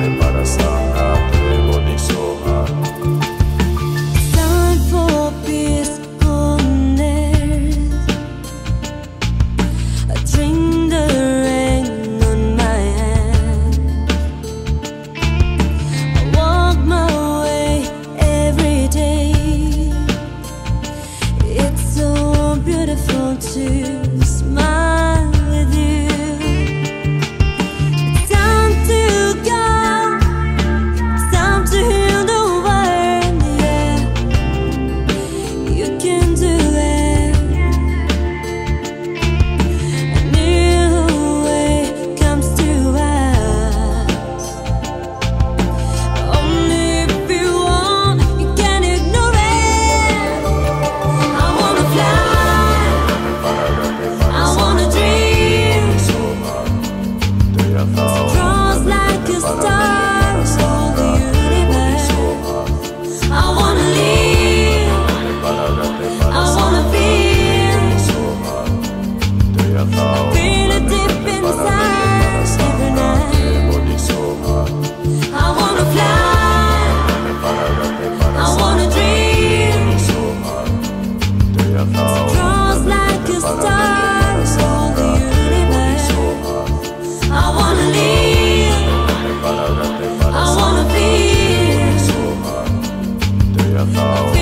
To smile with you. It's time to go, it's time to heal the world, yeah. You can do it. A new way comes to us. Only if you want, you can ignore it. I wanna fly, Oh.